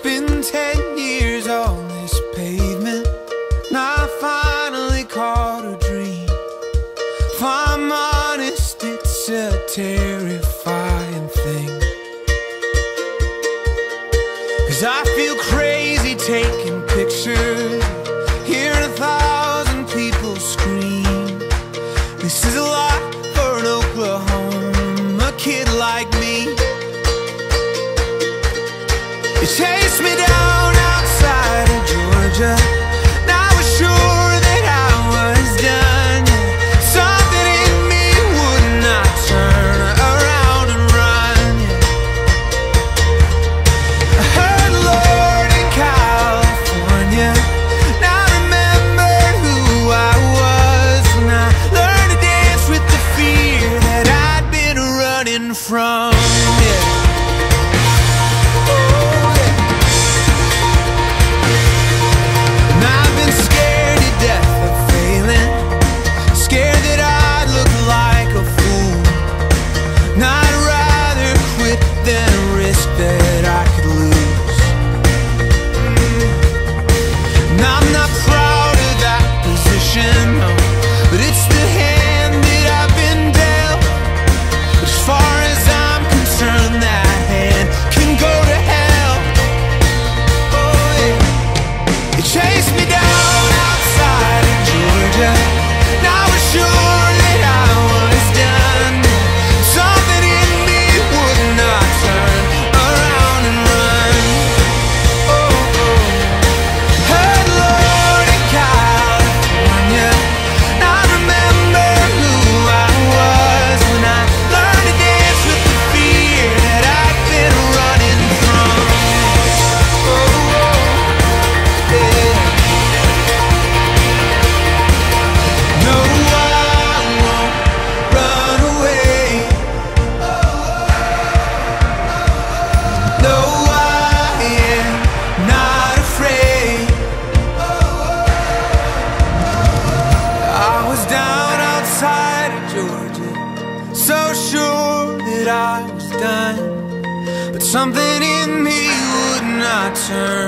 been 10 years on this pavement, and I finally caught a dream. If I'm honest, it's a terrifying thing, 'cause I feel crazy taking pictures, hearing 1,000 people scream. This is a lot for an Oklahoma kid like me. It chased me down outside of Georgia, and I was sure that I was done. Something in me would not turn around and run. I heard the Lord in California, and I remembered who I was when I learned to dance with the fear that I'd been running from. So sure that I was done, but something in me would not turn